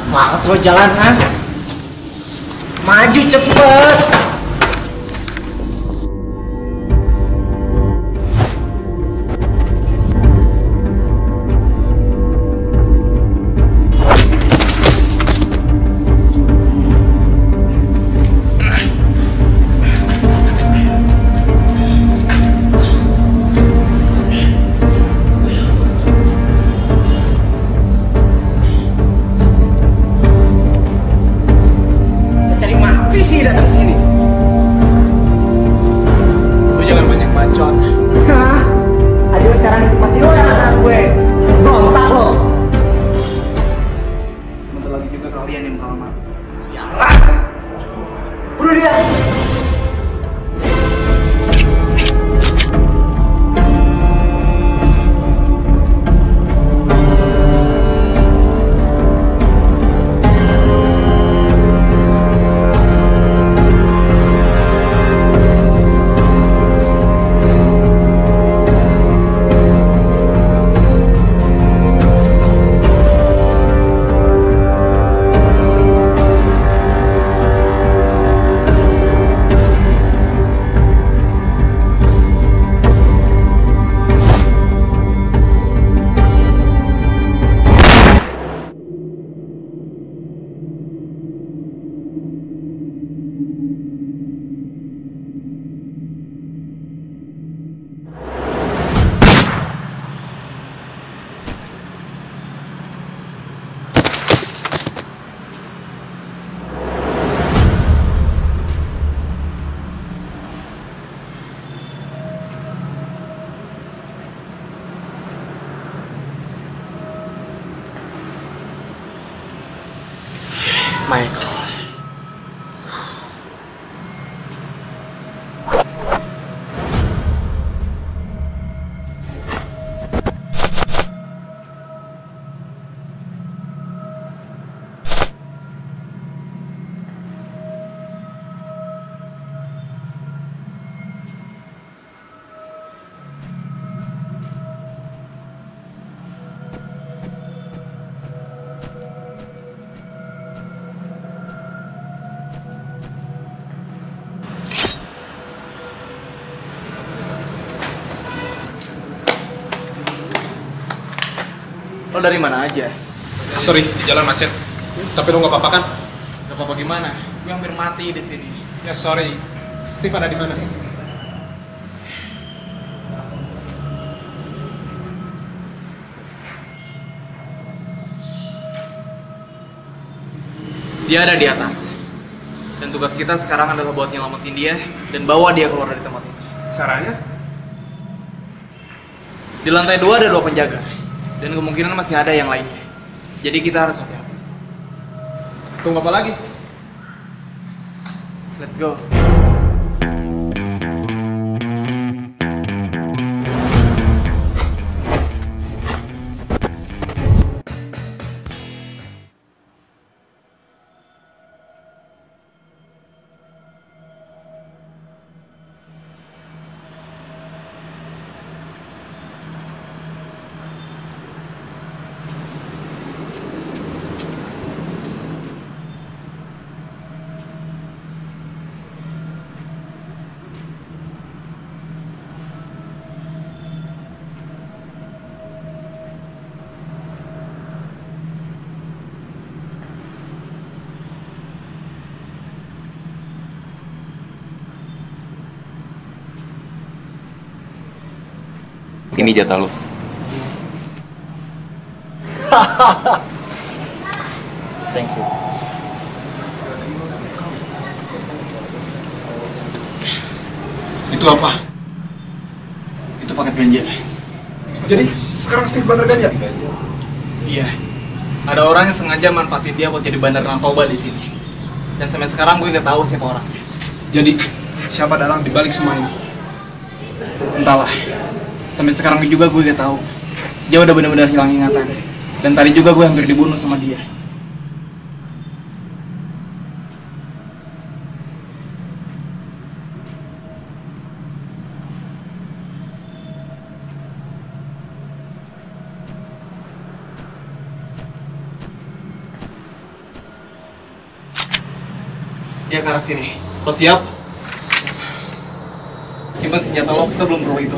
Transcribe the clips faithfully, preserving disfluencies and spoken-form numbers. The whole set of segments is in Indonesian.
Banget lo jalan, ha? Maju cepet. My God. Lo dari mana aja? Sorry, di jalan macet. Tapi lo nggak apa-apa kan? Gak apa-apa gimana? Gue hampir mati di sini. Ya sorry. Steve ada di mana? Dia ada di atas. Dan tugas kita sekarang adalah buat nyelamatin dia dan bawa dia keluar dari tempat ini. Caranya? Di lantai dua ada dua penjaga. Dan kemungkinan masih ada yang lainnya. Jadi kita harus hati-hati. Tunggu apa lagi? Let's go. Ini jatah lo. Thank you. Itu apa? Itu paket ganja. Jadi sekarang Steve bandar ganja? Iya. Ada orang yang sengaja manfaatin dia buat jadi bandar narkoba di sini. Dan sampai sekarang gue nggak tahu siapa orangnya. Jadi siapa dalang dibalik semua ini? Entahlah. Sampai sekarang juga gue gak tahu. Dia udah benar-benar hilang ingatan. Dan tadi juga gue hampir dibunuh sama dia. Dia ke arah sini. Lo siap? Simpan senjata lo, kita belum perlu itu.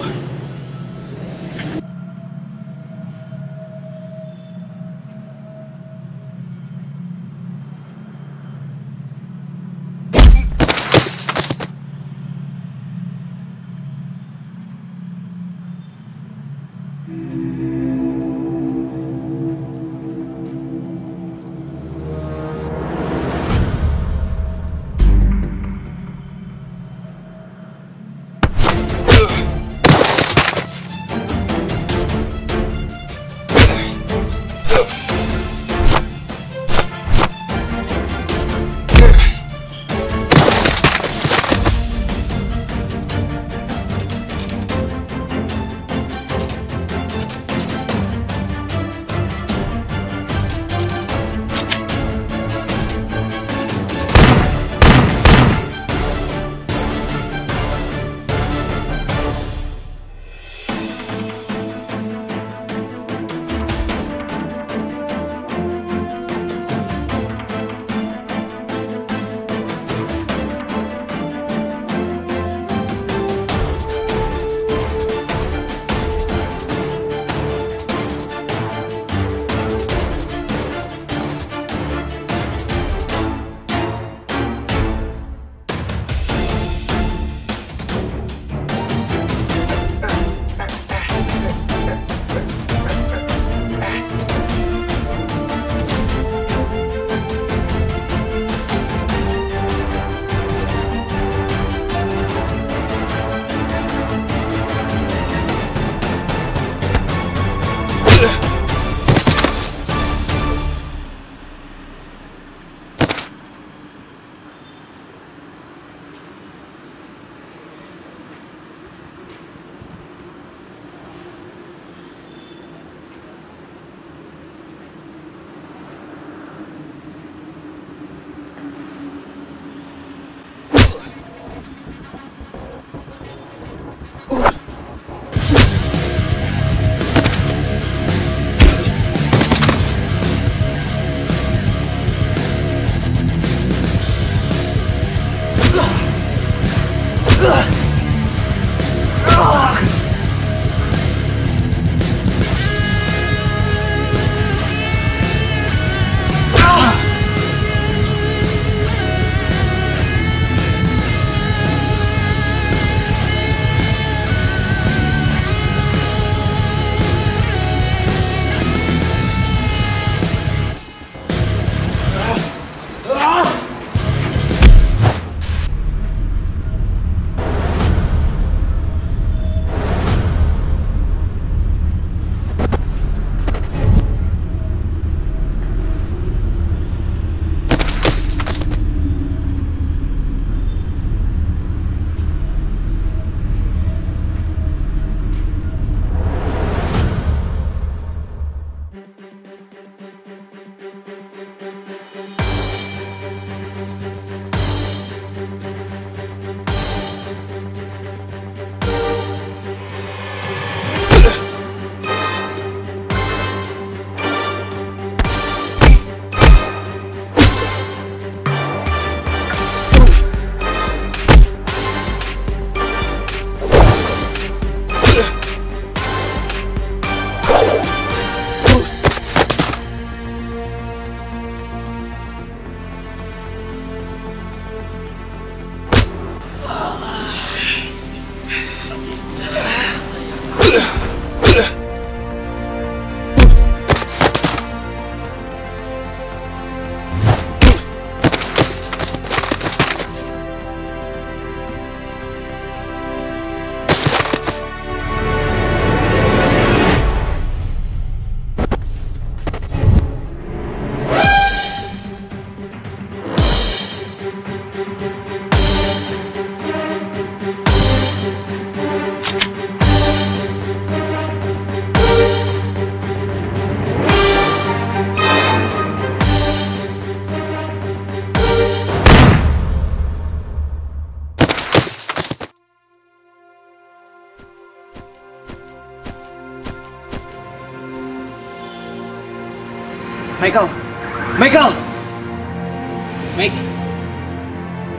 Michael! Michael! Mike!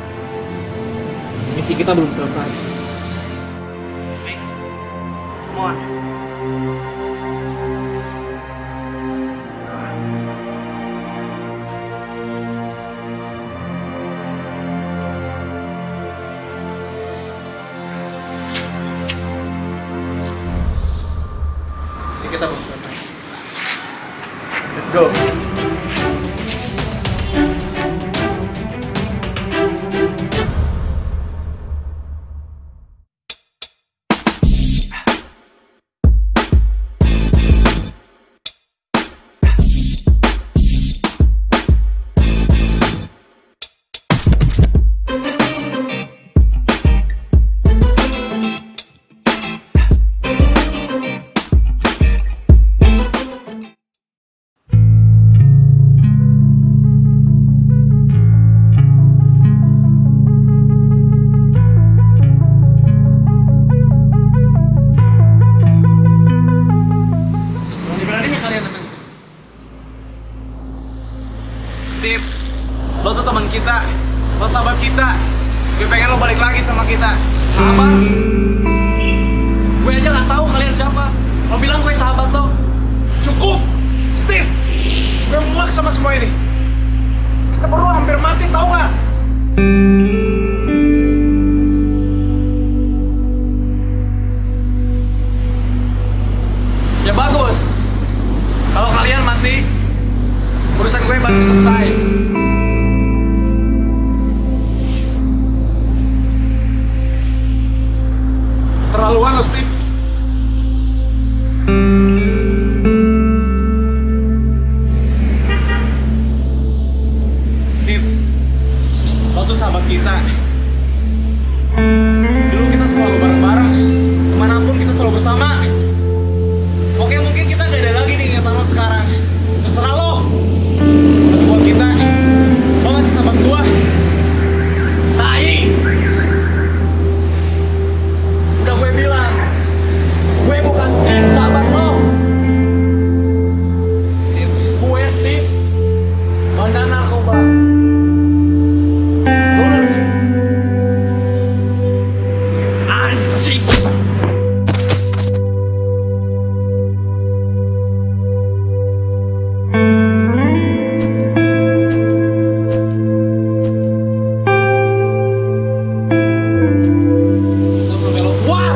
Misi kita belum selesai. Come on. Misi kita belum selesai. Let's go. Steve, lo tuh teman kita, lo sahabat kita. Gue pengen lo balik lagi sama kita. Sahabat? Gue aja gak tahu kalian siapa. Lo bilang gue sahabat lo. Cukup! Steve! Gue muak sama semua ini. Kita berdua hampir mati, tau gak? Ya bagus. Kalau kalian mati, urusan gue berarti selesai. Terlaluan lo, Steve. Steve, lo tuh sahabat kita. Dulu kita selalu bareng-bareng, kemanapun kita selalu bersama. Oke, mungkin kita gak ada lagi nih ingatan lo sekarang. Terserah lo. Tapi buat kita, lo masih sahabat gua. Tai! Udah gue bilang, gue bukan Steve, sahabat lo. Steve, Gue Steve, bandar narkoba. Lo ngerti? Anjing! lo sampai lo puas.